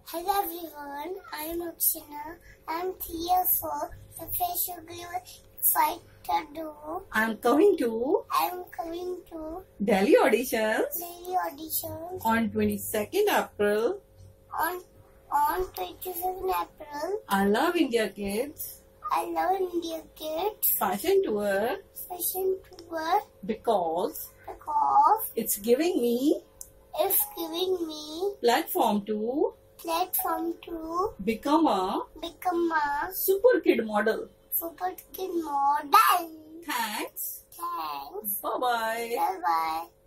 Hello everyone, I am Akshina. I am 3 years old. The face will be excited to do. I am coming to Delhi auditions on 22nd April. On 22nd April. I love India Kids. I love India Kids. Fashion tour. Because it's giving me platform to become a super kid model. Super kid model. Thanks. Thanks. Bye bye. Bye bye.